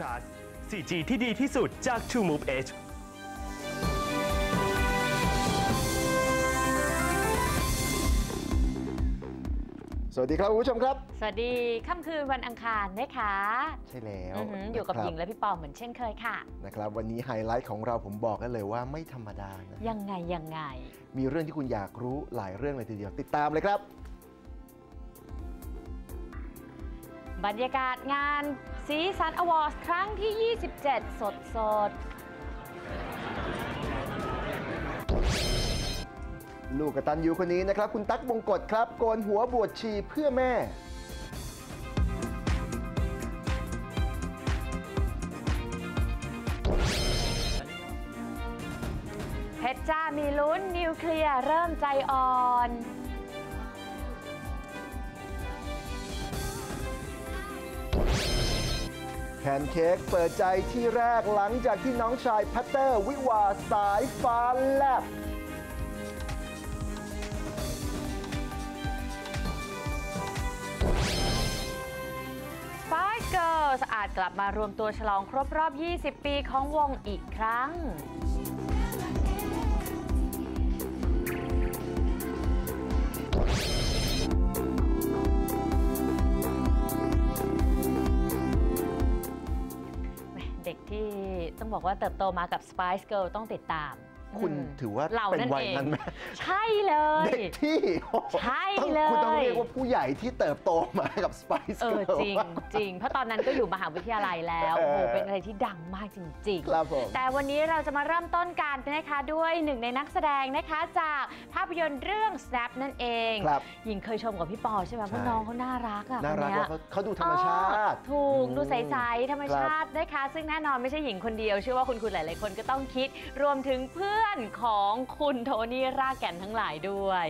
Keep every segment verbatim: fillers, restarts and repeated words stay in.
Plus โฟร์ จี ที่ดีที่สุดจาก True Move Edge สวัสดีครับคุณผู้ชมครับสวัสดีค่ำคืนวันอังคารนะคะใช่แล้วอ, อยู่กับหญิงและพี่ปอเหมือนเช่นเคยค่ะนะครับวันนี้ไฮไลท์ของเราผมบอกกันเลยว่าไม่ธรรมดานะยังไงยังไงมีเรื่องที่คุณอยากรู้หลายเรื่องเลยทีเดียวติดตามเลยครับบรรยากาศงานสีสันอวอร์ดครั้งที่ ยี่สิบเจ็ด สดสดลูกกตัญญูคนนี้นะครับคุณตั๊กบงกฎครับโกนหัวบวชชีเพื่อแม่เพชรจ้ามีลุ้นนิวเคลียร์เริ่มใจอ่อนแพนเค้กเปิดใจที่แรกหลังจากที่น้องชายพัตเตอร์วิวาสายฟ้าแลบ Spice Girls อาจกลับมารวมตัวฉลองครบรอบ ยี่สิบ ปีของวงอีกครั้งเด็กที่ต้องบอกว่าเติบโตมากับ Spice Girl ต้องติดตามคุณถือว่าเป็นวัยนั้นไหมใช่เลยเด็กที่ใช่เลยคุณต้องเรียกว่าผู้ใหญ่ที่เติบโตมากับ Spice Girl เออจริงจริงเพราะตอนนั้นก็อยู่มหาวิทยาลัยแล้วโอ้โหเป็นอะไรที่ดังมากจริงๆครับผมแต่วันนี้เราจะมาเริ่มต้นกันนะคะด้วยหนึ่งในนักแสดงนะคะจากภาพยนตร์เรื่อง Snap นั่นเองหญิงเคยชมกับพี่ปอใช่ไหมว่าน้องเขาน่ารักอ่ะน่ารักเขาดูธรรมชาติถูกดูใสๆธรรมชาตินะคะซึ่งแน่นอนไม่ใช่หญิงคนเดียวเชื่อว่าคุณคุณหลายๆคนก็ต้องคิดรวมถึงเพื่อนของคุณโทนี่รากแก่นทั้งหลายด้วย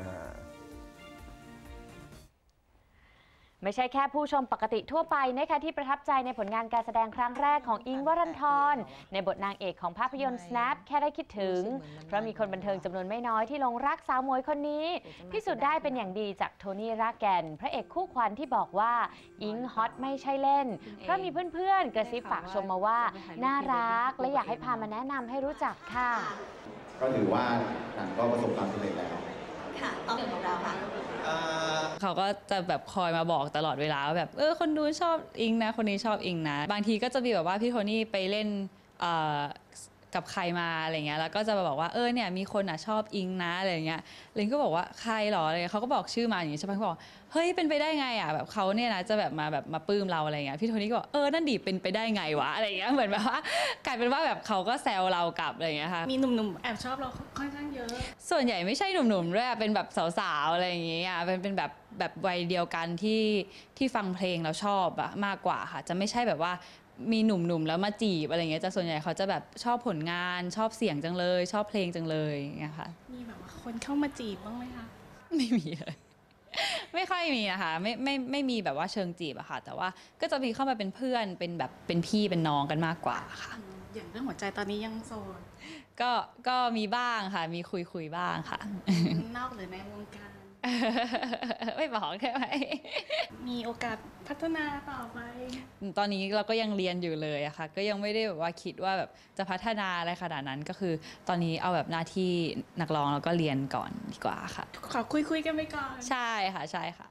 ไม่ใช่แค่ผู้ชมปกติทั่วไปนะคะที่ประทับใจในผลงานการแสดงครั้งแรกของอิงค์ วรันธรในบทนางเอกของภาพยนตร์ Snap แค่ได้คิดถึงเพราะมีคนบันเทิงจำนวนไม่น้อยที่หลงรักสาวหมวยคนนี้พิสูจน์ได้เป็นอย่างดีจากโทนี่รากแก่นพระเอกคู่ขวัญที่บอกว่าอิงค์ฮอตไม่ใช่เล่นเพราะมีเพื่อนๆกระซิบฝากชมมาว่าน่ารักและอยากให้พามาแนะนำให้รู้จักค่ะก็ถือว่าหนังก็ประสบความสำเร็จแล้วค่ะเอาเรื่องของเราค่ะเขาก็จะแบบคอยมาบอกตลอดเวลาว่าแบบเออคนดูชอบอิงนะคนนี้ชอบอิงนะบางทีก็จะมีแบบว่าพี่โทนี่ไปเล่นกับใครมาอะไรเงี้ยแล้วก็จะมาบอกว่าเออเนี่ยมีคนอ่ะชอบอิงนะอะไรเงี้ยลิงก็บอกว่าใครหรออะไรเขาก็บอกชื่อมาอย่างงี้ใช่ไหมเขาบอกเฮ้ยเป็นไปได้ไงอ่ะแบบเขาเนี่ยนะจะแบบมาแบบมาปลื้มเราอะไรเงี้ยพี่โทนี่ก็บอกเออนั่นดิเป็นไปได้ไงวะอะไรเงี้ยเหมือนแบบว่ากลายเป็นว่าแบบเขาก็แซวเรากลับอะไรเงี้ยค่ะมีหนุ่มๆแอบชอบเราค่อนข้างเยอะส่วนใหญ่ไม่ใช่หนุ่มๆด้วยเป็นแบบสาวๆอะไรอย่างเงี้ยเป็นเป็นแบบแบบวัยเดียวกันที่ที่ฟังเพลงแล้วชอบอะมากกว่าค่ะจะไม่ใช่แบบว่ามีหนุ่มๆแล้วมาจีบอะไรเงี้ยจะส่วนใหญ่เขาจะแบบชอบผลงานชอบเสียงจังเลยชอบเพลงจังเลยเงี้ยค่ะมีแบบว่าคนเข้ามาจีบบ้างไหมคะไม่มีเลยไม่ค่อยมีนะคะไม่ไม่ไม่มีแบบว่าเชิงจีบอะค่ะแต่ว่าก็จะมีเข้ามาเป็นเพื่อนเป็นแบบเป็นพี่เป็นน้องกันมากกว่าค่ะอย่างเรื่องหัวใจตอนนี้ยังโสดก็ก็มีบ้างค่ะมีคุยคุยบ้างค่ะนอกหรือในวงการไม่บอกใช่ไหมมีโอกาสพัฒนาต่อไปตอนนี้เราก็ยังเรียนอยู่เลยอะค่ะก็ยังไม่ได้แบบว่าคิดว่าแบบจะพัฒนาอะไรขนาดนั้นก็คือตอนนี้เอาแบบหน้าที่นักร้องแล้วก็เรียนก่อนดีกว่าค่ะขอคุยคุยกันไปก่อนใช่ค่ะใช่ค่ะ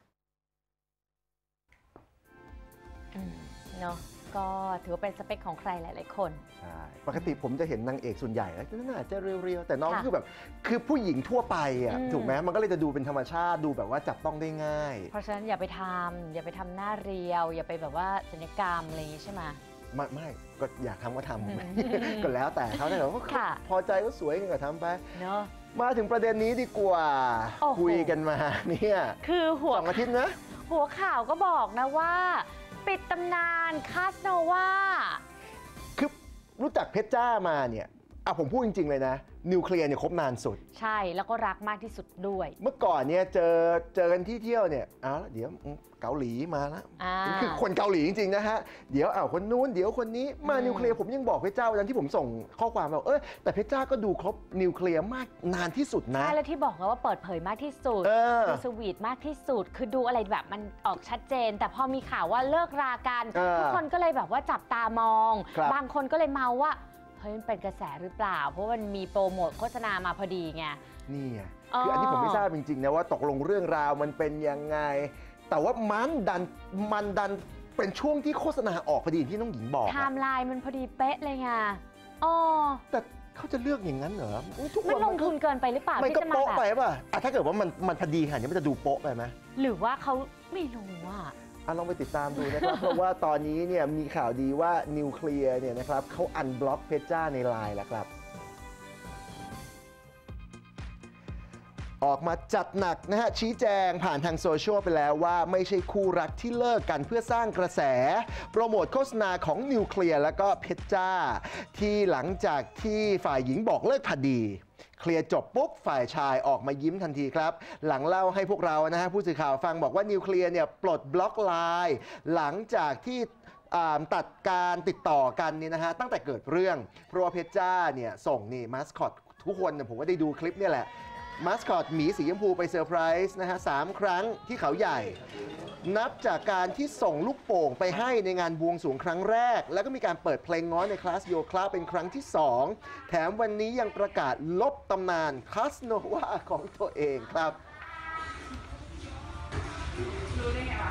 อืมเนาะก็ถือว่าเป็นสเปคของใครหลายๆคนใช่ปกติผมจะเห็นนางเอกส่วนใหญ่แล้วน่าจะเรียวๆแต่น้องคือแบบคือผู้หญิงทั่วไปอ่ะถูกไหมมันก็เลยจะดูเป็นธรรมชาติดูแบบว่าจับต้องได้ง่ายเพราะฉะนั้นอย่าไปทำอย่าไปทำหน้าเรียวอย่าไปแบบว่าศัลยกรรมอะไรอย่างนี้ใช่ไหมไม่ไม่ก็อยากทำก็ทำก็แล้วแต่เขาแต่ว่าพอใจก็สวยก็ทำไปเนาะมาถึงประเด็นนี้ดีกว่าคุยกันมาเนี่ยคือหัวสองอาทิตย์นะหัวข่าวก็บอกนะว่าปิดตำนานคาสโนวาคือรู้จักเพชรจ้ามาเนี่ยอ่ะผมพูดจริงๆเลยนะนิวเคลียร์เนี่ยคบนานสุดใช่แล้วก็รักมากที่สุดด้วยเมื่อก่อนเนี่ยเจอเจอกันที่เที่ยวเนี่ยเอาละเดี๋ยวเกาหลีมาแล้วคือคนเกาหลีจริงๆนะฮะเดี๋ยวเอาคนนู้นเดี๋ยวคนนี้มานิวเคลียร์ผมยังบอกเพชรจ้าวันนั้นที่ผมส่งข้อความว่าเออแต่เพชรจ้าก็ดูครบนิวเคลียร์มากนานที่สุดนะใช่แล้วที่บอกว่าเปิดเผยมากที่สุดดูสวีทมากที่สุดคือดูอะไรแบบมันออกชัดเจนแต่พอมีข่าวว่าเลิกรากันทุกคนก็เลยแบบว่าจับตามองบางคนก็เลยเมาว่าเฮ้ยมันเป็นกระแสหรือเปล่าเพราะมันมีโปรโมทโฆษณามาพอดีไงนี่ไงคืออันนี้ผมไม่ทราบจริงๆนะว่าตกลงเรื่องราวมันเป็นยังไงแต่ว่ามันดันมันดันเป็นช่วงที่โฆษณาออกพอดีที่น้องหญิงบอกไทม์ไลน์มันพอดีเป๊ะเลยไงอ๋อแต่เขาจะเลือกอย่างนั้นเหรอทุกคนมันลงทุนเกินไปหรือเปล่ามันก็โป๊ะไปป่ะถ้าเกิดว่ามันมันพอดีขนาดนี้มันจะดูโป๊ะไปไหมหรือว่าเขาไม่รู้ว่าอ่ะลองไปติดตามดูนะครับ เพราะว่าตอนนี้เนี่ยมีข่าวดีว่านิวเคลียร์เนี่ยนะครับเขาอันบล็อกเพชรจ้าในไลน์แล้วครับออกมาจัดหนักนะฮะชี้แจงผ่านทางโซเชียลไปแล้วว่าไม่ใช่คู่รักที่เลิกกันเพื่อสร้างกระแสโปรโมทโฆษณาของนิวเคลียร์แล้วก็เพชรจ้าที่หลังจากที่ฝ่ายหญิงบอกเลิกคดีเคลียร์จบปุ๊บฝ่ายชายออกมายิ้มทันทีครับหลังเล่าให้พวกเรานะฮะผู้สื่อข่าวฟังบอกว่านิวเคลียร์เนี่ยปลดบล็อกไลน์หลังจากที่ตัดการติดต่อกันนี่นะฮะตั้งแต่เกิดเรื่องเพราะว่าเพชรจ้าเนี่ยส่งนี่มาสคอตทุกคนเนี่ยผมก็ได้ดูคลิปเนี่ยแหละมาสคอตหมีสีชมพูไปเซอร์ไพรส์นะฮะสามครั้งที่เขาใหญ่นับจากการที่ส่งลูกโป่งไปให้ในงานบวงสรวงครั้งแรกแล้วก็มีการเปิดเพลงง้อในคลาสโยคะเป็นครั้งที่สองแถมวันนี้ยังประกาศลบตำนานคาสโนวาของตัวเองครับรู้ได้ไงวะ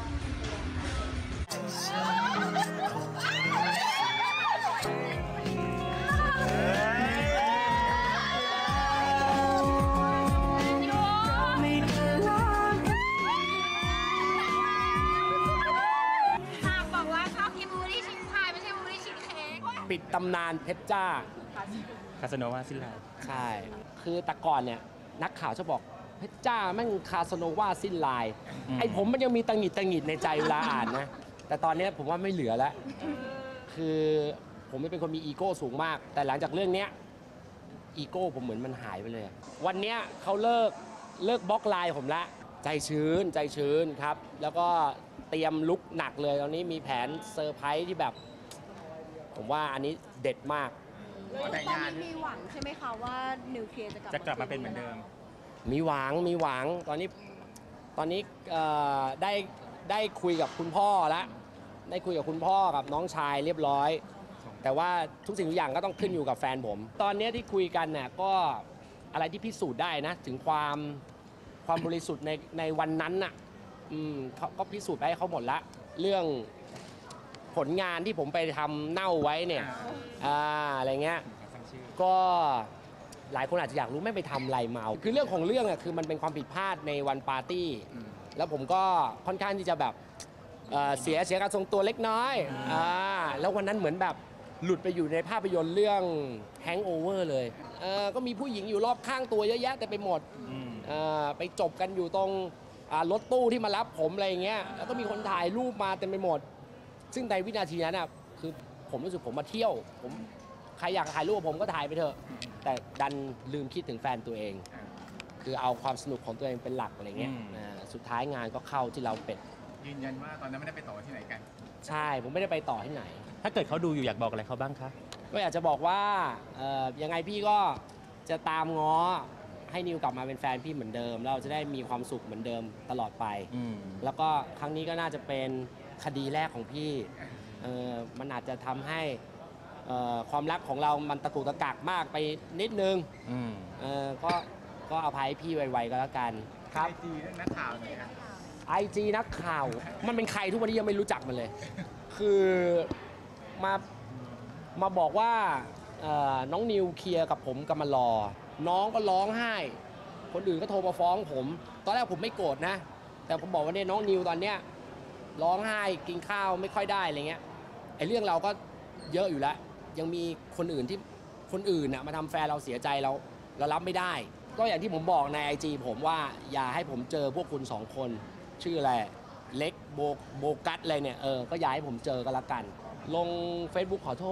ปิดตำนานเพชรจ้าคาสโนวาสิ้นลายใช่คือแต่ก่อนเนี่ยนักข่าวจะบอกเพชรจ้าแม่งคาสโนวาสิ้นลายไอ้ผมมันยังมีตังหิดตังหิดในใจเวลาอ่านนะแต่ตอนนี้ผมว่าไม่เหลือแล้วคือผมไม่เป็นคนมีอีโก้สูงมากแต่หลังจากเรื่องนี้อีโก้ผมเหมือนมันหายไปเลยวันนี้เขาเลิกเลิกบล็อกไลน์ผมละใจชื้นใจชื้นครับแล้วก็เตรียมลุกหนักเลยตอนนี้มีแผนเซอร์ไพรส์ที่แบบผมว่าอันนี้เด็ดมากตอนนี้มีหวังใช่ไหมคะว่านิวเคลียร์จะกลับจะกลับมาเป็นเหมือนเดิมมีหวังมีหวังตอนนี้ตอนนี้ได้ได้คุยกับคุณพ่อแล้วได้คุยกับคุณพ่อกับน้องชายเรียบร้อยแต่ว่าทุกสิ่งทุกอย่างก็ต้องขึ้นอยู่กับแฟนผมตอนนี้ที่คุยกันเนี่ยก็อะไรที่พิสูจน์ได้นะถึงความความบริสุทธิ์ในในวันนั้นน่ะอืมเขาก็พิสูจน์ไปให้เขาหมดละเรื่องผลงานที่ผมไปทำเน่าไว้เนี่ยอ่าอะไรเงี้ยก็หลายคนอาจจะอยากรู้ไม่ไปทำอะไรเมาคือเรื่องของเรื่องอ่ะคือมันเป็นความผิดพลาดในวันปาร์ตี้แล้วผมก็ค่อนข้างที่จะแบบเสียเสียการทรงตัวเล็กน้อยอ่าแล้ววันนั้นเหมือนแบบหลุดไปอยู่ในภาพยนตร์เรื่อง Hangover เลยเออก็มีผู้หญิงอยู่รอบข้างตัวเยอะแยะแต่ไปหมดอ่าไปจบกันอยู่ตรงรถตู้ที่มารับผมอะไรอย่างเงี้ยแล้วก็มีคนถ่ายรูปมาเต็มไปหมดซึ่งในวินาทีนั้นน่ะคือผมรู้สึกผมมาเที่ยวผมใครอยากถ่ายรูปผมก็ถ่ายไปเถอะแต่ดันลืมคิดถึงแฟนตัวเองคือเอาความสนุกของตัวเองเป็นหลักอะไรเงี้ยสุดท้ายงานก็เข้าที่เราเป็ดยืนยันว่าตอนนั้นไม่ได้ไปต่อที่ไหนกันใช่ผมไม่ได้ไปต่อที่ไหนถ้าเกิดเขาดูอยู่อยากบอกอะไรเขาบ้างคะก็อยากจะบอกว่ายังไงพี่ก็จะตามง้อให้นิวกลับมาเป็นแฟนพี่เหมือนเดิมเราจะได้มีความสุขเหมือนเดิมตลอดไปแล้วก็ครั้งนี้ก็น่าจะเป็นคดีแรกของพี่เออมันอาจจะทำให้ความรักของเรามันตะกุกตะกักมากไปนิดนึงเออก็ก็อภัยพี่ไวๆก็แล้วกันครับไอจีนักข่าวเนี่ยไอจีนักข่าวมันเป็นใครทุกวันนี้ยังไม่รู้จักมันเลยคือมามาบอกว่าน้องนิวเคลียร์กับผมกำมารอน้องก็ร้องไห้คนอื่นก็โทรมาฟ้องผมตอนแรกผมไม่โกรธนะแต่ผมบอกว่าเนี่ยน้องนิวตอนเนี้ยร้องไห้กินข้าวไม่ค่อยได้อะไรเงี้ยไอ้เรื่องเราก็เยอะอยู่แล้วยังมีคนอื่นที่คนอื่นน่ะมาทำแฟนเราเสียใจเราเรารับไม่ได้ก็อย่างที่ผมบอกใน ไอ จี ผมว่าอย่าให้ผมเจอพวกคุณสองคนชื่ออะไรเล็กโบโบกัสอะไรเนี่ยเออก็อย่าให้ผมเจอกันละกันลง Facebook ขอโทษ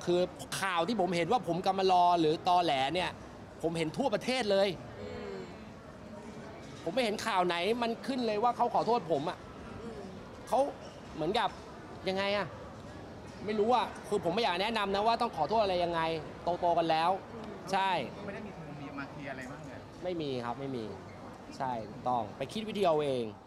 คือข่าวที่ผมเห็นว่าผมกำมารอหรือตอแหลเนี่ยผมเห็นทั่วประเทศเลย ผมไม่เห็นข่าวไหนมันขึ้นเลยว่าเขาขอโทษผมอ่ะเขาเหมือนกับยังไงอ่ะไม่รู้อ่ะคือผมไม่อยากแนะนำนะว่าต้องขอโทษอะไรยังไงโตๆกันแล้ว ใช่ไม่ได้มีโทรมีมาเคลียร์อะไรบ้างเลยไม่มีครับไม่มีใช่ถูกต้องไปคิดวิธีเอาเอง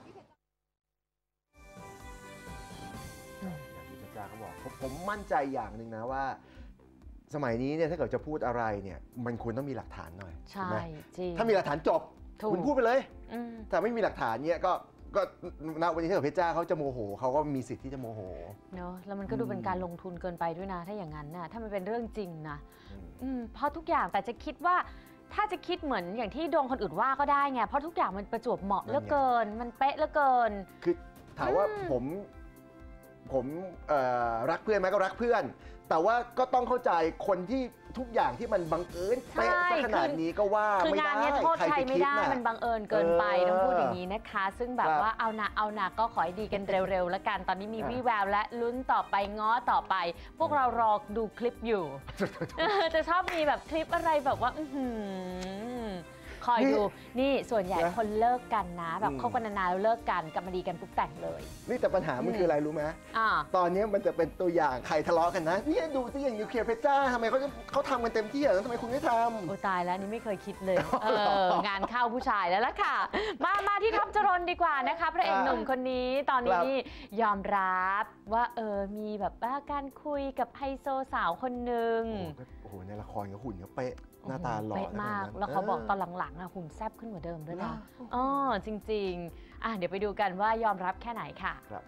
อย่างที่พระเจ้าเขาบอกผมผมมั่นใจอย่างหนึ่งนะว่า สมัยนี้เนี่ยถ้าเกิดจะพูดอะไรเนี่ยมันควรต้องมีหลักฐานหน่อยใช่ไหมจริงถ้ามีหลักฐานจบถูกคุณพูดไปเลยอืมแต่ไม่มีหลักฐานเนี่ยก็ก็ณวันนี้ถ้าเกิดเพชรจ้าเขาจะโมโหเขาก็มีสิทธิ์ที่จะโมโหเนอะแล้วมันก็ดูเป็นการลงทุนเกินไปด้วยนะถ้าอย่างนั้นน่ะถ้ามันเป็นเรื่องจริงนะอืมเพราะทุกอย่างแต่จะคิดว่าถ้าจะคิดเหมือนอย่างที่โดนคนอื่นว่าก็ได้ไงเพราะทุกอย่างมันประจวบเหมาะเหลือเกิน มันเป๊ะเหลือเกินคือถามว่าอืมผมผมเอ่อรักเพื่อนไหมก็รักเพื่อน แต่ว่าก็ต้องเข้าใจคนที่ทุกอย่างที่มันบังเอิญเป๊ะซะขนาดนี้ก็ว่าคือไม่งานได้เนี้ยโทษใครจะไม่คิได้น่ะมันบังเอิญเกินไปเออต้องพูดอย่างนี้นะคะ ซึ่งแบบครับว่าเอาหนักเอาหนักก็ขอให้ดีกันเร็วๆแล้วกันตอนนี้มีอ่ะวี่แววและลุ้นต่อไปง้อต่อไป พวกเรารอดูคลิปอยู่ จะชอบมีแบบคลิปอะไรแบบว่า อื้อหือคอยดูนี่ส่วนใหญ่นะคนเลิกกันนะ แบบอืมคบกันนานๆแล้วเลิกกันกลับมาดีกันปุ๊บแต่งเลยนี่แต่ปัญหามันอืมคืออะไรรู้ไหมอ่าตอนนี้มันจะเป็นตัวอย่างใครทะเลาะกันนะเนี่ยดูสิอย่างนิวเคลียร์เพชรจ้าทำไมเขาจะเขาทำกันเต็มที่อ่ะแล้วทำไมคุณไม่ทำโอ้ตายแล้วนี่ไม่เคยคิดเลยเอองานเข้าผู้ชายแล้วล่ะค่ะ มามาที่ท็อปจรนดีกว่านะคะพระเอกหนุ่มคนนี้ตอนนี้นี่ยอมรับว่าเออมีแบบว่าการคุยกับไฮโซสาวคนหนึ่งโอ้โหในละครเขาหุ่นเขาเป๊ะหน้าตาหล่อเป๊ะมากขนดนั้นแล้วเขาบอกตอนเหลังๆอะหุ่นแซ่บขึ้นกว่าเดิมด้วยนะเหรออ๋อจริงๆอ่ะเดี๋ยวไปดูกันว่ายอมรับแค่ไหนค่ะครับ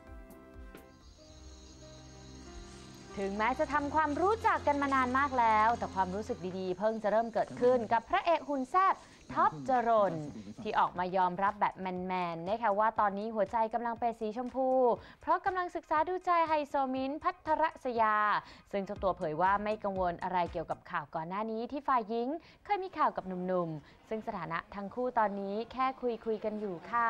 ถึงแม้จะทำความรู้จักกันมานานมากแล้ว แต่ความรู้สึกดีๆ เพิ่งจะเริ่มเกิดขึ้นกับพระเอกหุ่นแซ่บท็อปจรนที่ออกมายอมรับแบบแมนๆนะคะว่าตอนนี้หัวใจกำลังเป็นสีชมพู เพราะกำลังศึกษาดูใจไฮโซมิ้นท์พัทรศยา ซึ่งเจ้าตัวเผยว่าไม่กังวลอะไรเกี่ยวกับข่าวก่อนหน้านี้ที่ฝ่ายหญิงเคยมีข่าวกับหนุ่มๆ ซึ่งสถานะทั้งคู่ตอนนี้แค่คุยคุยๆกันอยู่ค่ะ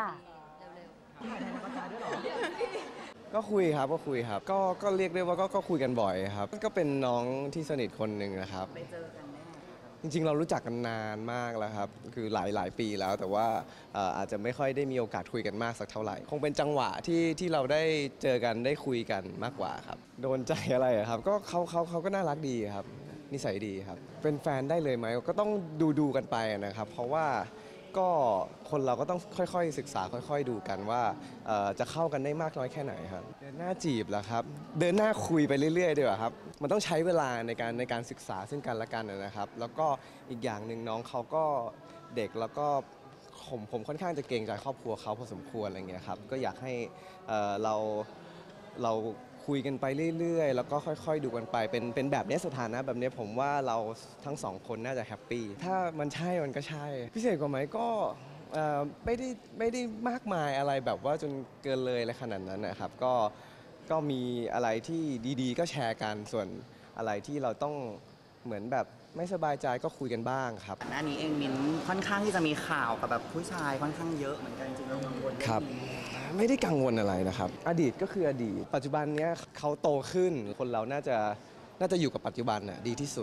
ก็คุยครับก็คุยครับ ก็ก็เรียกได้ว่าก็ก็คุยกันบ่อยครับ ก็เป็นน้องที่สนิทคนหนึ่งนะครับไปเจอกันแน่จริงๆ เรารู้จักกันนานมากแล้วครับ คือหลายหลายปีแล้วแต่ว่าเอ่ออาจจะไม่ค่อยได้มีโอกาสคุยกันมากสักเท่าไหร่ คงเป็นจังหวะที่ที่เราได้เจอกันได้คุยกันมากกว่าครับ โดนใจอะไรอะครับ ก็เขาเขาเขาก็น่ารักดีครับ นิสัยดีครับ เป็นแฟนได้เลยไหมก็ต้องดูดูกันไปนะครับ เพราะว่าก็คนเราก็ต้องค่อยๆศึกษาค่อยๆดูกันว่าเอ่อจะเข้ากันได้มากน้อยแค่ไหนครับเดินหน้าจีบเหรอครับเดินหน้าคุยไปเรื่อยๆดีกว่าครับมันต้องใช้เวลาในการในการศึกษาซึ่งกันและกันนะครับแล้วก็อีกอย่างหนึ่งน้องเขาก็เด็กแล้วก็ผมผมค่อนข้างจะเกรงใจครอบครัวเขาพอสมควรอะไรเงี้ยครับก็อยากให้เอ่อเราเราคุยกันไปเรื่อยๆ แล้วก็ค่อยๆ ดูกันไปเป็นเป็นแบบนี้สถานะแบบนี้ผมว่าเราทั้งสองคนน่าจะแฮปปี้ถ้ามันใช่มันก็ใช่ พิเศษกว่าไหมก็เอ่อไม่ได้ไม่ได้มากมายอะไรแบบว่าจนเกินเลยอะไรขนาดนั้นนะครับก็ก็มีอะไรที่ดีๆ ก็แชร์กันส่วนอะไรที่เราต้องเหมือนแบบไม่สบายใจก็คุยกันบ้างครับหน้านี้เองมิ้นค่อนข้างที่จะมีข่าวกับแบบผู้ชายค่อนข้างเยอะเหมือนกันจริงๆเรากังวลเองครับนี้ไม่ได้กังวลอะไรนะครับ อดีตก็คืออดีต ปัจจุบันเนี้ยเขาโตขึ้น คนเราน่าจะน่าจะอยู่กับปัจจุบันน่ะดีที่สุด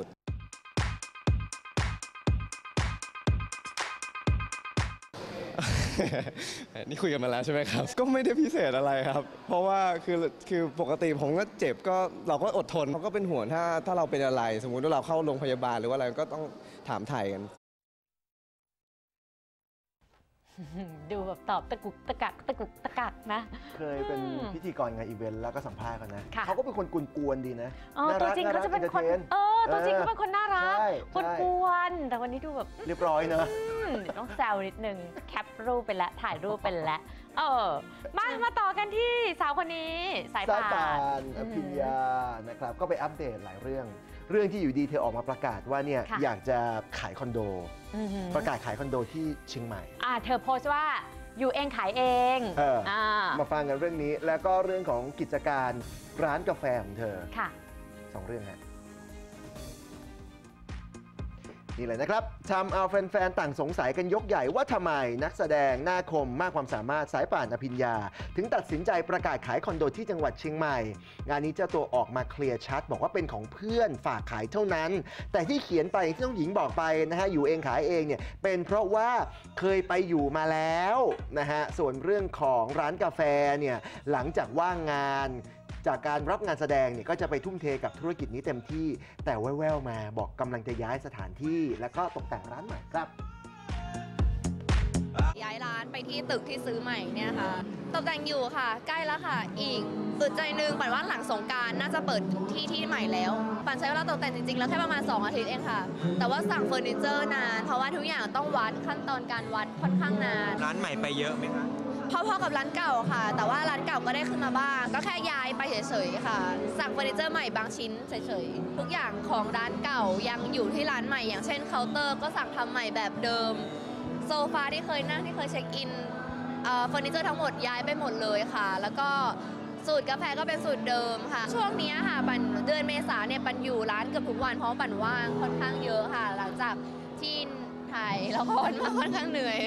นี่คุยกันมาแล้วใช่ไหมครับ ก็ไม่ได้พิเศษอะไรครับ เพราะว่าคือคือปกติผมก็เจ็บก็เราก็อดทนเขาก็เป็นห่วงถ้าถ้าเราเป็นอะไร สมมุติว่าเราเข้าโรงพยาบาลหรือว่าอะไรก็ต้องถามไถ่กันดูแบบตอบตะกุกตะกักตะกุกตะกักนะเคยเป็นอืมพิธีกรงานอีเวนต์แล้วก็สัมภาษณ์กันนะค่ะเขาก็เป็นคนกวนๆดีนะเออตัวจริงเขาจะเป็นคนเออตัวจริงเขาเป็นคนน่ารักใช่คนใช่กวนแต่วันนี้ดูแบบเรียบร้อยเนอะอืมเดี๋ยวต้องแซวนิดนึงแคปรูปไปแล้วถ่ายรูปไปแล้วเออมามาต่อกันที่สาวคนนี้สายสายป่าป่านนอภิญญานะครับก็ไปอัปเดตหลายเรื่อง เรื่องที่อยู่ดีเธอออกมาประกาศว่าเนี่ยค่ะอยากจะขายคอนโดอือหือประกาศขายคอนโดที่เชียงใหม่อ่าเธอโพสต์ว่าอยู่เองขายเองเอออ่ามาฟังกันเรื่องนี้แล้วก็เรื่องของกิจการร้านกาแฟของเธอค่ะสองเรื่องฮะนี่เลยนะครับทำเอาแฟนๆต่างสงสัยกันยกใหญ่ว่าทำไมนักแสดงหน้าคมมากความสามารถสายป่านอภิญญาถึงตัดสินใจประกาศขายคอนโดที่จังหวัดเชียงใหม่งานนี้เจ้าตัวออกมาเคลียร์ชัดบอกว่าเป็นของเพื่อนฝากขายเท่านั้นแต่ที่เขียนไปที่น้องหญิงบอกไปนะฮะอยู่เองขายเองเนี่ยเป็นเพราะว่าเคยไปอยู่มาแล้วนะฮะส่วนเรื่องของร้านกาแฟเนี่ยหลังจากว่างงานจากการรับงานแสดงเนี่ยก็จะไปทุ่มเทกับธุรกิจนี้เต็มที่แต่แว่วๆมาบอกกำลังจะย้ายสถานที่แล้วก็ตกแต่งร้านใหม่ครับย้ายร้านไปที่ตึกที่ซื้อใหม่เนี่ยค่ะตกแต่งอยู่ค่ะใกล้แล้วค่ะอีกอึดใจหนึ่งปันว่าหลังสงกรานต์น่าจะเปิดที่ที่ใหม่แล้วปันใช้เวลาตกแต่งจริงๆแล้วแค่ประมาณสองอาทิตย์เองค่ะแต่ว่าสั่งเฟอร์นิเจอร์นานเพราะว่าทุกอย่างต้องวัดขั้นตอนการวัดค่อนข้างนานร้านใหม่ไปเยอะไหมคะพอๆกับร้านเก่าค่ะแต่ว่าร้านเก่าก็ได้ขึ้นมาบ้างก็แค่ย้ายไปเฉยๆค่ะสั่งเฟอร์นิเจอร์ใหม่บางชิ้นเฉยๆทุกอย่างของร้านเก่ายังอยู่ที่ร้านใหม่อย่างเช่นเคาน์เตอร์ก็สั่งทำใหม่แบบเดิมโซฟาที่เคยนั่งที่เคยเช็คอินเฟอร์นิเจอร์ทั้งหมดย้ายไปหมดเลยค่ะแล้วก็สูตรกาแฟก็เป็นสูตรเดิมค่ะช่วงนี้ค่ะปันเดือนเมษาเนี่ยปันอยู่ร้านเกือบทุกวันเพราะปันว่างค่อนข้างเยอะค่ะหลังจากที่ถ่ายละครมาค่อนข้างเหนื่อย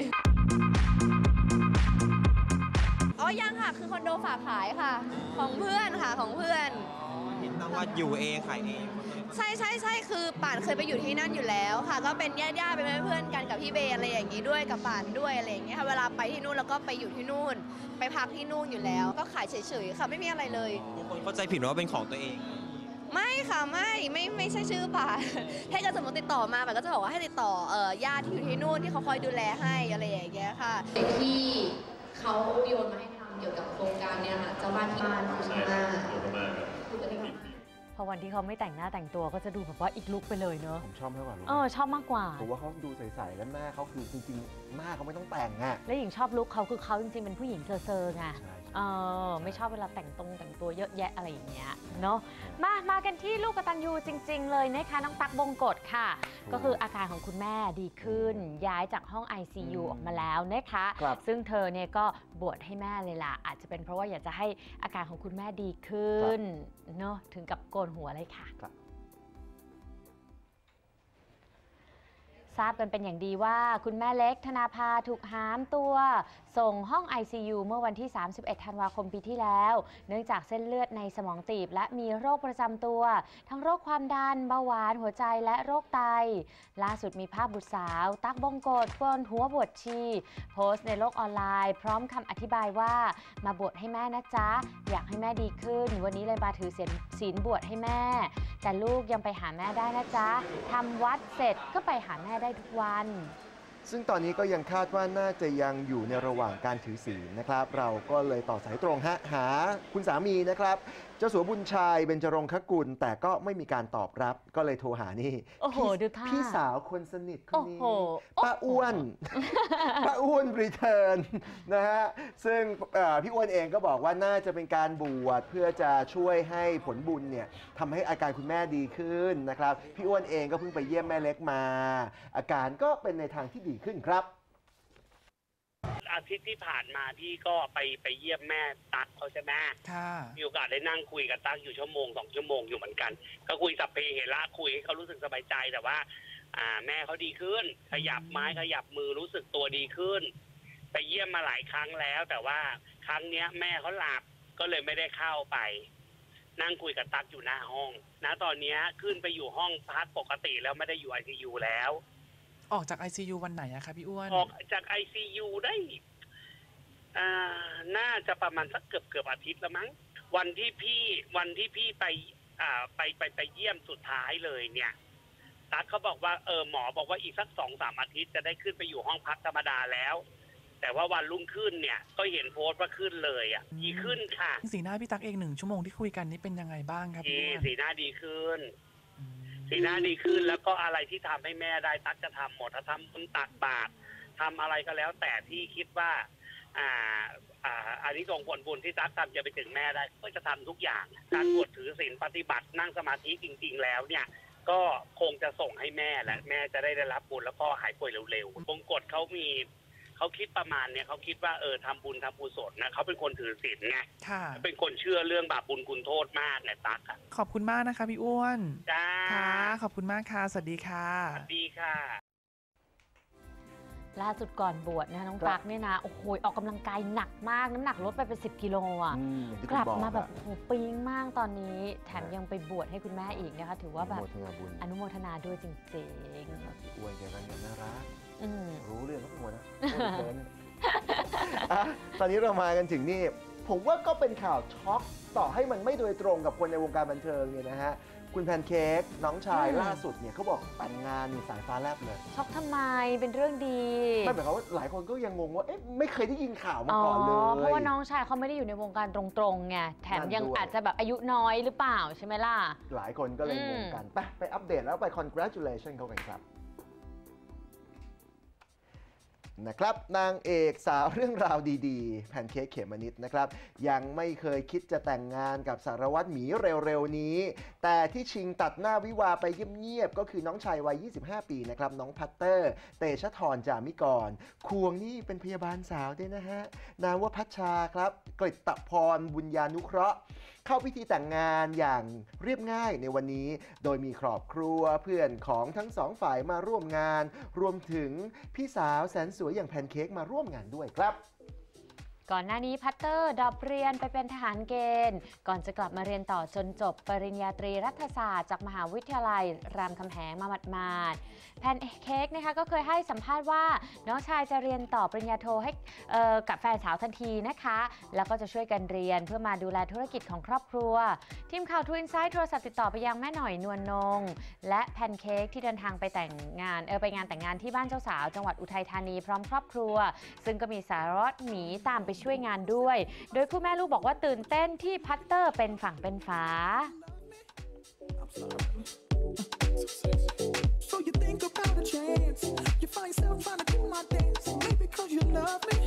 อ๋อยังค่ะคือคอนโดฝากขายค่ะของเพื่อนค่ะของเพื่อนเห็นต้องว่าอยู่เองขายเองใช่ใช่ใช่คือป่านเคยไปอยู่ที่นั่นอยู่แล้วค่ะก็เป็นญาติญาติเป็นเพื่อนกันกับพี่เบย์อะไรอย่างนี้ด้วยกับป่านด้วยอะไรอย่างเงี้ยค่ะเวลาไปที่นู่นแล้วก็ไปอยู่ที่นู่นไปพักที่นู่นอยู่แล้วก็ขายเฉยๆค่ะไม่มีอะไรเลยคนเข้าใจผิดว่าเป็นของตัวเองไม่ค่ะไม่ไม่ไม่ใช่ชื่อป่านถ้าเกิดสมมติติดต่อมาป่านก็จะบอกว่าให้ติดต่อเอ่อญาติที่อยู่ที่นู่นที่เขาคอยดูแลให้อะไรอย่างเงี้ยค่ะที่เขาโยนมาให้ทำเกี่ยวกับโครงการเนี่ยค่ะเจ้าบ้านที่บ้านใช่ไหมพอวันที่เขาไม่แต่งหน้าแต่งตัวก็จะดูแบบว่าอีกลุคไปเลยเนอะผมชอบมากกว่าลุคเออชอบมากกว่าผมว่าเขาดูใสๆแล้วหน้าเขาคือจริงๆหน้าเขาไม่ต้องแต่งอะและหญิงชอบลุคเขาคือเขาจริงๆเป็นผู้หญิงเซอร์ๆไงเออไม่ชอบเวลาแต่งตรงแต่งตัวเยอะแยะอะไรอย่างเงี้ยเนาะมามากันที่ลูกกตัญญูจริงๆเลยนะคะน้องตั๊กบงกฎค่ะก็คืออาการของคุณแม่ดีขึ้นย้ายจากห้อง ไอ ซี ยู ออกมาแล้วนะคะซึ่งเธอเนี่ยก็บวชให้แม่เลยล่ะอาจจะเป็นเพราะว่าอยากจะให้อาการของคุณแม่ดีขึ้นเนาะถึงกับโกนหัวเลยค่ะทราบกันเป็นอย่างดีว่าคุณแม่เล็กธนาภาถูกหามตัวส่งห้อง ไอ ซี ยู เมื่อวันที่ สามสิบเอ็ด ธันวาคมปีที่แล้วเนื่องจากเส้นเลือดในสมองตีบและมีโรคประจำตัวทั้งโรคความดันเบาหวานหัวใจและโรคไตล่าสุดมีภาพบุตรสาวตั๊กบงกฎโกนหัวบวชชีโพสต์ในโลกออนไลน์พร้อมคำอธิบายว่ามาบวชให้แม่นะจ๊ะอยากให้แม่ดีขึ้นวันนี้เลยมาถือศีลบวชให้แม่แต่ลูกยังไปหาแม่ได้นะจ๊ะทำวัดเสร็จก็ไปหาแม่ได้ทุกวันซึ่งตอนนี้ก็ยังคาดว่าน่าจะยังอยู่ในระหว่างการถือศีลนะครับเราก็เลยต่อสายตรงฮะหาคุณสามีนะครับเจ้าสัวบุญชัยเบญจรงคกุลแต่ก็ไม่มีการตอบรับก็เลยโทรหานี่โอ้โหดูท่าพี่สาวคนสนิทคนนี้ป้าอ้วนป้าอ้วนรีเทิร์นนะฮะซึ่งพี่อ้วนเองก็บอกว่าน่าจะเป็นการบวชเพื่อจะช่วยให้ผลบุญเนี่ยทำให้อาการคุณแม่ดีขึ้นนะครับพี่อ้วนเองก็เพิ่งไปเยี่ยมแม่เล็กมาอาการก็เป็นในทางที่ดีขึ้นครับอาทิตย์ที่ผ่านมาพี่ก็ไปไปเยี่ยมแม่ตั๊กเขาใช่ไหมมีโอกาสได้นั่งคุยกับตั๊กอยู่ชั่วโมงสองชั่วโมงอยู่เหมือนกันก็คุยสัพเพเหระคุยให้เขารู้สึกสบายใจแต่ว่าอ่าแม่เขาดีขึ้นขยับไม้ขยับมือรู้สึกตัวดีขึ้นไปเยี่ยมมาหลายครั้งแล้วแต่ว่าครั้งเนี้ยแม่เขาหลับก็เลยไม่ได้เข้าไปนั่งคุยกับตั๊กอยู่หน้าห้องนะตอนนี้ขึ้นไปอยู่ห้องพักปกติแล้วไม่ได้อยู่ ไอ ซี ยู แล้วออกจาก ไอ ซี ยู วันไหนอะคะพี่อ้วนออกจาก ไอ ซี ยู ได้อ่าน่าจะประมาณสักเกือบเกือบอาทิตย์แล้วมั้งวันที่พี่วันที่พี่ไปอ่าไปไปไปเยี่ยมสุดท้ายเลยเนี่ยตั๊กเขาบอกว่าเออหมอบอกว่าอีกสักสองสามอาทิตย์จะได้ขึ้นไปอยู่ห้องพักธรรมดาแล้วแต่ว่าวันรุ่งขึ้นเนี่ยก็เห็นโพสต์ว่าขึ้นเลยอ่ะดีขึ้นค่ะสีหน้าพี่ตั๊กเองหนึ่งชั่วโมงที่คุยกันนี่เป็นยังไงบ้างครับพี่สีหน้าดีขึ้นสีหน้าดีขึ้นแล้วก็อะไรที่ทำให้แม่ได้ตั๊กจะทำหมดถ้าทำคุณตักบาตรทำอะไรก็แล้วแต่ที่คิดว่าอ่าอ่าอันนี้ส่งผลบุญที่ตั๊กทำจะไปถึงแม่ได้ก็จะทำทุกอย่างการบวชถือศีลปฏิบัตินั่งสมาธิจริงๆแล้วเนี่ยก็คงจะส่งให้แม่แหละแม่จะได้ได้รับบุญแล้วก็หายป่วยเร็วๆบงกฎเขามีเขเขาคิดประมาณเนี้ยเขาคิดว่าเออทำบุญทำกุศลนะเขาเป็นคนถือศีลไงค่ะเป็นคนเชื่อเรื่องบาปบุญคุณโทษมากไงตั๊กอะขอบคุณมากนะคะพี่อ้วนจ้าค่ะ ขอบคุณมากค่ะ สวัสดีค่ะสวัสดีค่ะล่าสุดก่อนบวชนะน้องตั๊กเนี่ยนะโอ้โหออกกำลังกายหนักมากน้ำหนักลดไปเป็นสิบกิโลอ่ะอืมอย่างที่กลับคุณมาอแบบโอ้โหปิ๊งมากตอนนี้แถมยังไปบวชให้คุณแม่อีกนะคะถือว่าแบบอนุโมทนาบุญอนุโมทนาด้วยจริงอวยแกกันอย่างน่ารักๆอืมรู้เรื่องทั้งหมดนะโอ้ยเกินอ่ะตอนนี้เรามากันถึงนี่ ผมว่าก็เป็นข่าวช็อกต่อให้มันไม่โดยตรงกับคนในวงการบันเทิงเนี่ยนะฮะ คุณแพนเค้กน้องชายอืมล่าสุดเนี่ยเขาบอกแต่งงานนี่สายฟ้าแลบเลยช็อกทำไมเป็นเรื่องดีไม่หมายความว่าหลายคนก็ยังงงว่า เอ๊ะ ไม่เคยได้ยินข่าวมาอ๋อก่อนเลยเพราะว่าน้องชายเขาไม่ได้อยู่ในวงการตรงๆไงแถมยังนั่นด้วยอาจจะแบบอายุน้อยหรือเปล่าใช่ไหมล่ะหลายคนก็เลยงงอืมกัน ไปไปอัปเดตแล้วไป congratulation เขากันครับนะครับนางเอกสาวเรื่องราวดีๆแพนเค้กเขมมะนิดนะครับยังไม่เคยคิดจะแต่งงานกับสารวัตรหมีเร็วๆนี้ แต่ที่ชิงตัดหน้าวิวาไปเงียบๆก็คือน้องชายวัย ยี่สิบห้า ปีนะครับน้องพัตเตอร์ เตชะธรจามิกรควงนี่เป็นพยาบาลสาวด้วยนะฮะนามว่าพัชชาครับกฤตพรบุญญานุเคราะห์เข้าพิธีแต่งงานอย่างเรียบง่ายในวันนี้โดยมีครอบครัวเพื่อนของทั้งสองฝ่ายมาร่วมงานรวมถึงพี่สาวแสนสวยอย่างแพนเค้กมาร่วมงานด้วยครับก่อนหน้านี้พัตเตอร์ดรอปเรียนไปเป็นทหารเกณฑ์ก่อนจะกลับมาเรียนต่อจนจบปริญญาตรีรัฐศาสตร์จากมหาวิทยาลัยรามคำแหงมาหมาดๆแพนเค้กนะคะก็เคยให้สัมภาษณ์ว่าน้องชายจะเรียนต่อปริญญาโทให้เอ่อกับแฟนสาวทันทีนะคะแล้วก็จะช่วยกันเรียนเพื่อมาดูแลธุรกิจของครอบครัวทีมข่าวทวินไซด์โทรศัพท์ติดต่อไปยังแม่หน่อยนวลนงและแพนเค้กที่เดินทางไปแต่งงานเออไปงานแต่งงานที่บ้านเจ้าสาวจังหวัดอุทัยธานีพร้อมครอบครัวซึ่งก็มีสารวัตรหมีตามไปช่วยงานด้วยโดยคู่แม่ลูกบอกว่าตื่นเต้นที่พัตเตอร์เป็นฝั่งเป็นฝา So you think about a chance. You find yourself trying to do my dance. Maybe cause you love me.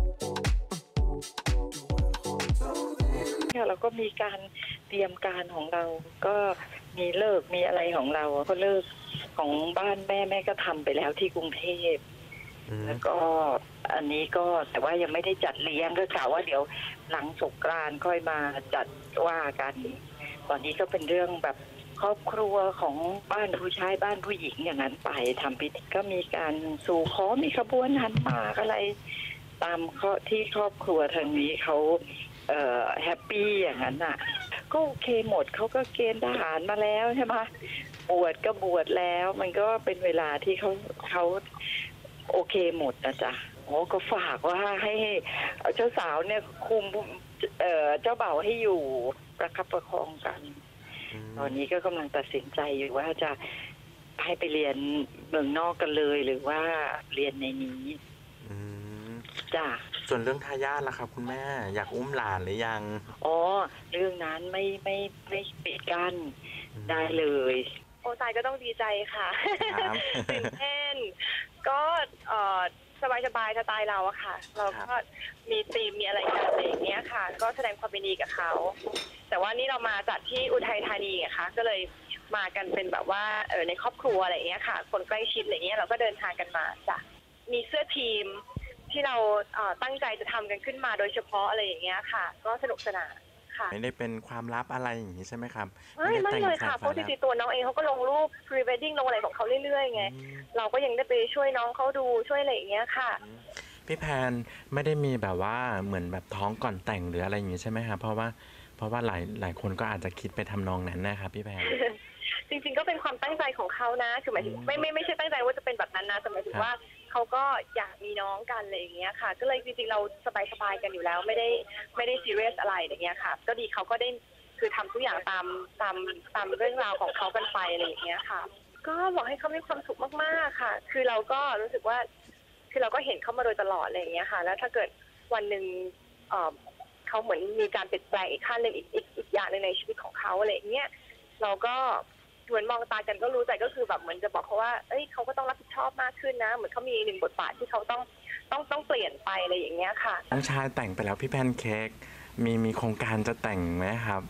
เราก็มีการเตรียมการของเราก็มีเลิกมีอะไรของเราก็เลิกของบ้านแม่แม่ก็ทำไปแล้วที่กรุงเทพแล้วก็อันนี้ก็แต่ว่ายังไม่ได้จัดเลี้ยงก็กล่าวว่าเดี๋ยวหลังสงกรานต์ค่อยมาจัดว่ากันตอนนี้ก็เป็นเรื่องแบบครอบครัวของบ้านผู้ชายบ้านผู้หญิงอย่างนั้นไปทำพิธีก็มีการสู่ขอมีขบวนหันหมากอะไรตามข้อที่ครอบครัวทางนี้เขาเอ่อแฮปปี้อย่างนั้นอ่ะก็โอเคหมดเขาก็เกณฑ์ทหารมาแล้วใช่ไหมบวชก็บวชแล้วมันก็เป็นเวลาที่เขาเขาโอเคหมดนะจ๊ะโอ้ก็ฝากว่าให้เจ้าสาวเนี่ยคุมเอ่อเจ้าบ่าวให้อยู่ประคับประคองกันตอนนี้ก็กำลังตัดสินใจอยู่ว่าจะให้ไปเรียนเมืองนอกกันเลยหรือว่าเรียนในนี้จ้ะส่วนเรื่องทายาทล่ะครับคุณแม่อยากอุ้มหลานหรือยังอ๋อเรื่องนั้นไม่ไม่ไม่ปิดกั้นได้เลยโอซายก็ต้องดีใจค่ะตื่นเต้นก็เอ่อสบายสบายสไตล์เราอะค่ะเราก็มีธีมมีอะไรกันอะไรอย่างเงี้ยค่ะก็แสดงความยินดีกับเขาแต่ว่านี่เรามาจัดที่อุทัยธานีอะค่ะก็เลยมากันเป็นแบบว่าเออในครอบครัวอะไรอย่างเงี้ยค่ะคนใกล้ชิดอะไรเงี้ยเราก็เดินทางกันมาจ้ะมีเสื้อทีมที่เราเอ่อตั้งใจจะทำกันขึ้นมาโดยเฉพาะอะไรอย่างเงี้ยค่ะก็สนุกสนานค่ะไม่ได้เป็นความลับอะไรอย่างนี้ใช่ไหมครับไม่ไม่เลยค่ะเพราะจริงๆตัวน้องเองเขาก็ลงรูป pre wedding ลงอะไรของเขาเรื่อยๆไงเราก็ยังได้ไปช่วยน้องเขาดูช่วยอะไรอย่างเงี้ยค่ะพี่แพนไม่ได้มีแบบว่าเหมือนแบบท้องก่อนแต่งหรืออะไรอย่างนี้ใช่ไหมครับเพราะว่าเพราะว่าหลายหลายคนก็อาจจะคิดไปทำนองนั้นนะครับพี่แพนจริงๆก็เป็นความตั้งใจของเขานะคือหมายถึงไม่ไม่ไม่ใช่ตั้งใจว่าจะเป็นแบบนั้นนะแต่หมายถึงว่าเขาก็อยากมีน้องกันอะไรอย่างเงี้ยค่ะก็เลยจริงๆเราสบายๆกันอยู่แล้วไม่ได้ไม่ได้ซีเรียสอะไรอย่างเงี้ยค่ะก็ดีเขาก็ได้คือทำทุกอย่างตามตามตามเรื่องราวของเขากันไปอะไรอย่างเงี้ยค่ะก็บอกให้เขามีความสุขมากๆค่ะคือเราก็รู้สึกว่าคือเราก็เห็นเขามาโดยตลอดอะไรอย่างเงี้ยค่ะแล้วถ้าเกิดวันหนึ่งเอ่อเขาเหมือนมีการเปลี่ยนแปลงอีกขั้นหนึ่งอีกอีกอีกอย่างหนึ่งในชีวิตของเขาอะไรอย่างเงี้ยเราก็เหมือนมองตากันก็รู้ใจก็คือแบบเหมือนจะบอกเขาว่าเอ้ยเขาก็ต้องรับผิดชอบมากขึ้นนะเหมือนเขามีหนึ่งบทบาทที่เขาต้องต้องต้องเปลี่ยนไปอะไรอย่างเงี้ยค่ะน้องชายแต่งไปแล้วพี่แพนเค้กมีมีโครงการจะแต่งไหมครับอ่า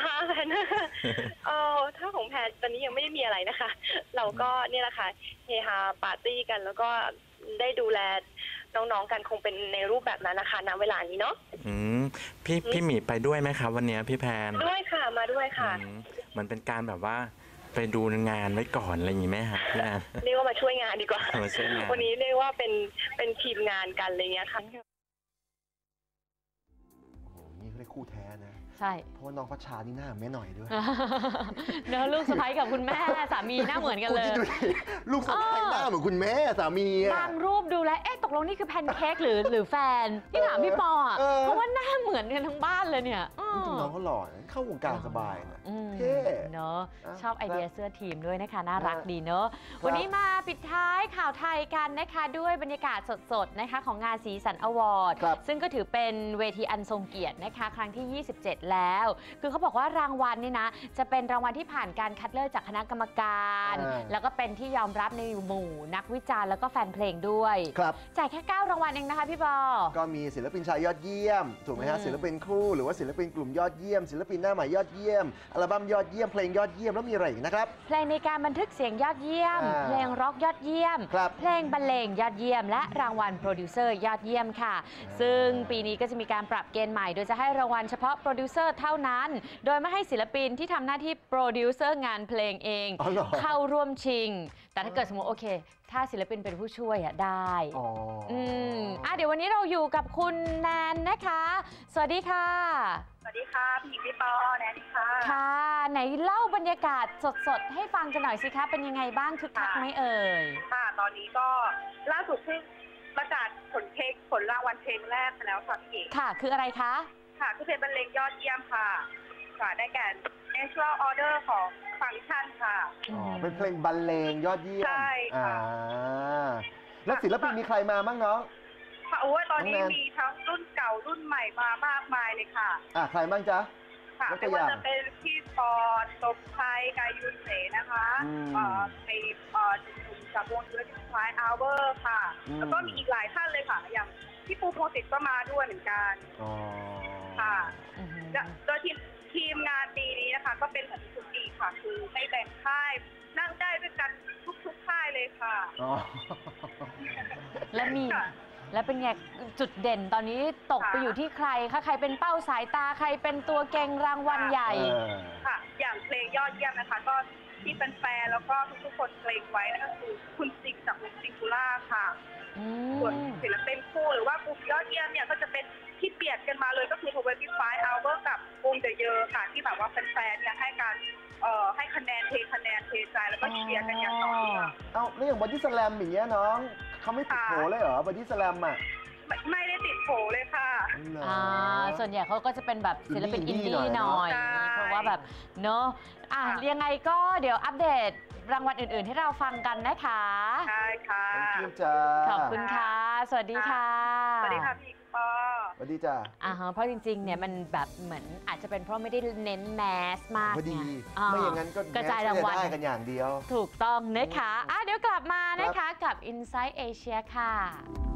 คะแพน เออถ้าของแพนตอนนี้ยังไม่ได้มีอะไรนะคะ เราก็เนี่ยแหละค่ะเฮฮาปาร์ตี้กันแล้วก็ได้ดูแลน้องๆกันคงเป็นในรูปแบบนั้นนะคะณเวลานี้เนาะอืมพี่พี่หมีไปด้วยไหมครับวันเนี้ยพี่แพนด้วยค่ะมาด้วยค่ะอืมมันเป็นการแบบว่าไปดูงานไว้ก่อนอะไรอย่างงี้ไหมครับพี่แพนเรียกว่ามาช่วยงานดีกว่ามาช่วยงานวันนี้เรียกว่าเป็นเป็นทีมงานกันอะไรเงี้ยค่ะโอ้โหนี่เขาเรียกคู่แท้นะใช่เพราะว่าน้องพัชชานี่หน้าแม่หน่อยด้วยเนอะลูกสะใภ้กับคุณแม่สามีหน้าเหมือนกันเลยคุณคิดดูดิลูกสะใภ้หน้าเหมือนคุณแม่สามีอะบางรูปดูแลวเอ๊ะตกลงนี่คือแพนเค้กหรือหรือแฟนที่ถามพี่ปออ่ะเออเพราะว่าหน้าเหมือนกันทั้งบ้านเลยเนี่ยอืมจริงๆน้องเขาหล่อนะเข้าวงการสบายนะอืมเท่เนอะอ่ะชอบไอเดียเสื้อทีมด้วยนะคะ น่ารักครับดีเนอะวันนี้มาปิดท้ายข่าวไทยกันนะคะ ด้วยบรรยากาศสดๆนะคะของงานสีสันอวอร์ดครับซึ่งก็ถือเป็นเวทีอันทรงเกียรตินะคะ ครั้งที่ ยี่สิบเจ็ด แล้ว คือเขาบอกว่ารางวัลนี่นะ จะเป็นรางวัลที่ผ่านการคัดเลือกจากคณะกรรมการอ่าแล้วก็เป็นที่ยอมรับในหมู่นักวิจารณ์แล้วก็แฟนเพลงด้วยครับจ่ายแค่ เก้ารางวัลเองนะคะพี่บอก็มีศิลปินชายยอดเยี่ยมถูกไหมฮะอืมศิลปินคู่หรือว่าศิลปินกลุ่มยอดเยี่ยม ศิลปินหน้าใหม่ยอดเยี่ยมอัลบั้มยอดเยี่ยมเพลงยอดเยี่ยมแล้วมีอะไรอีกนะครับเพลงในการบันทึกเสียงยอดเยี่ยมอ่าเพลงร็อกยอดเยี่ยมครับเพลงบรรเลงยอดเยี่ยม และรางวัลโปรดิวเซอร์ยอดเยี่ยมค่ะ ซึ่งปีนี้ก็จะมีการปรับเกณฑ์ใหม่ โดยจะให้รางวัลเฉพาะโปรดิวเซอร์เท่านั้น โดยไม่ให้ศิลปินที่ทำหน้าที่โปรดิวเซอร์งานเพลงเองอ๋อเหรอเข้าร่วมชิง แต่ถ้าเกิดสมมติโอเค ถ้าศิลปินเป็นผู้ช่วยอะได้อ๋อออืมอ่ะเดี๋ยววันนี้เราอยู่กับคุณแนนนะคะ สวัสดีค่ะสวัสดีค่ะพี่หญิงพี่ปอแนนค่ะค่ะ ไหนเล่าบรรยากาศสดๆ ให้ฟังกันหน่อยสิคะ เป็นยังไงบ้างคึกคักไหมเอ่ยค่ะ ตอนนี้ก็ล่าสุดเพิ่งประกาศผลเพลงผลรางวัลเพลงแรกไปแล้วค่ะพี่หญิงค่ะ คืออะไรคะค่ะคือเพลงบรรเลงยอดเยี่ยมค่ะค่ะได้แก่ Natural Order ของฟังก์ชันค่ะอ๋อเป็นเพลงบรรเลงยอดเยี่ยมใช่ค่ะอ่าแล้วศิลปินมีใครมาบ้างน้องค่ะโอ้ยตอนนี้น้องแนนมีทั้งรุ่นเก่ารุ่นใหม่มามากมายเลยค่ะอ่ะใครบ้างจ๊ะค่ะยกตัไม่วอว่าย่างจะเป็นพี่ปอตบไทยกายุนเสนะคะอืมเอ่อในเอ่อหนุ่มจากวงธุรกิจคล้ายอาร์เวอร์ค่ะอืมแล้วก็มีอีกหลายท่านเลยค่ะ อย่างพี่ปูโพสิตก็มาด้วยเหมือนกันอ๋อค่ะและโดยทีมทีมงานปีนี้นะคะ ก็เป็นเหมือนทุกปีค่ะ คือไม่แบ่งค่ายนั่งได้ด้วยกันทุกๆค่ายเลยค่ะอ๋อและมีค่ะและเป็นไงจุดเด่นตอนนี้ตกไปอยู่ที่ใครคะใครเป็นเป้าสายตาใครเป็นตัวเก่งรางวัลใหญ่เออค่ะ อย่างเพลงยอดเยี่ยมนะคะ ก็ที่เป็นแฟนๆแล้วก็ทุกๆคนเพลงไว้นั่นก็คือคุณซิงจากวงซิงคูล่าค่ะอืมส่วนศิลปินคู่หรือว่ากลุ่มยอดเยี่ยมเนี่ยก็จะเป็นที่เปรียบกันมาเลยก็คือทเวนตี้ไฟว์ hour กับวงเดอะเยอค่ะ ที่แบบว่าแฟนๆเนี่ยให้การเอ่อให้คะแนนเทคะแนนเทใจแล้วก็เชียร์กันอย่างต่อเนื่องเอ้าแล้วอย่างบอดี้สแลมอย่างเงี้ยน้องเขาไม่ติดโผเลยเหรอบอดี้สแลมอ่ะไม่ไม่ได้ติดโผเลยค่ะเหรออ่าส่วนใหญ่เขาก็จะเป็นแบบศิลปินอิอินนดี้ดี้หหน่น่ออย ยเนอะเพราะว่าแบบเนอะอ่ะยังไงก็เดี๋ยวอัปเดตรางวัลอื่น ๆ ให้เราฟังกันนะคะใช่ค่ะขอบคุณจ้าขอบคุณค่ะ สวัสดีค่ะสวัสดีค่ะพี่ปอสวัสดีจ้าอ่าฮะเพราะจริง ๆ เนี่ยมันแบบเหมือนอาจจะเป็นเพราะไม่ได้เน้นแมสมากพอดีไงไม่อย่างนั้นก็กระจายรางวัลแม้จะได้กันอย่างเดียวถูกต้องนะคะอ่ะเดี๋ยวกลับมานะคะกับ Inside Asia ค่ะ